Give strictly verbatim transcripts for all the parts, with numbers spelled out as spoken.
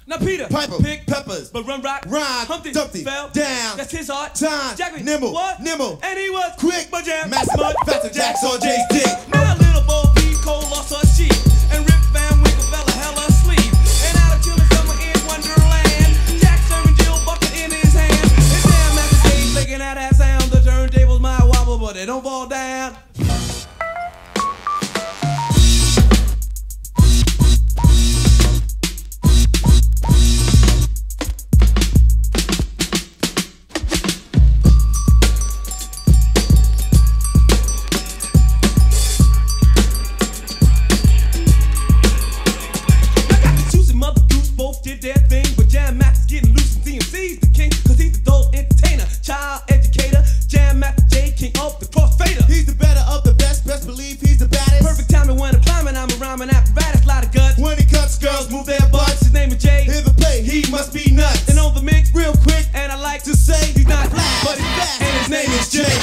Now Peter, Piper, pick peppers, but run rock, rhyme, Humpty, Dumpty, fell down, that's his heart, time, Jackie, nimble, what? nimble, and he was quick, but jam, master, mud, faster, Jack's on Jay's dick. Now little Bo Peep Cole lost her sheep, and Rip Van Winkle fell a hell of sleep. And out of chilling summer in Wonderland, Jack serving Jill bucket in his hand. His damn master Jay's making out that sound. The turntables might wobble, but they don't fall down. Did their thing, but Jam Master's getting loose and D M C's the king, cause he's the adult entertainer, child educator, Jam Master J, king of the crossfader. He's the better of the best, best believe he's the baddest. Perfect timing when I'm climbing, I'm a rhyming apparatus, lot of guts. When he cuts, girls move their butts. His name is Jay, Hear the play, he must be nuts. and on the mix, Real quick, and I like to say he's not black, but he's fast, and his name is Jay.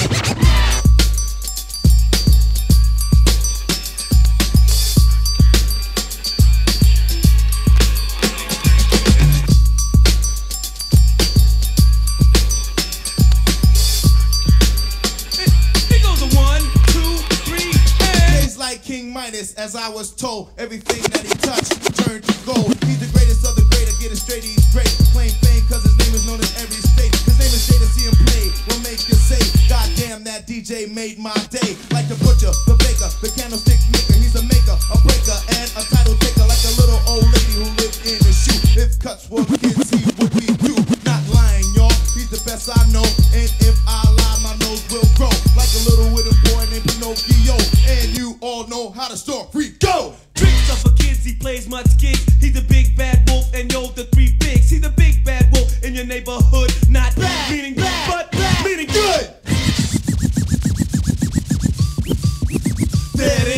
King Midas, as I was told, everything that he touched turned to gold. He's the greatest of the great, I get it straight, he's great. Plain fame, cause his name is known in every state. His name is Jay, to see him play will make you say, God damn, that D J made my day. Like the butcher, the baker, the candlestick maker. He's a maker, a breaker, and a title taker. Like a little old lady who lived in a shoe. If cuts were kids, he would be you. Not lying, y'all, he's the best I know. And if I lie, my nose will grow. Like a little wooden boy named Pinocchio. And you all know how the story go. Tricks are for kids, he plays much gigs. He's the big bad wolf, and yo, the three bigs. He's the big bad wolf in your neighborhood. Not bad, meaning bad, but bad, meaning good. There it is.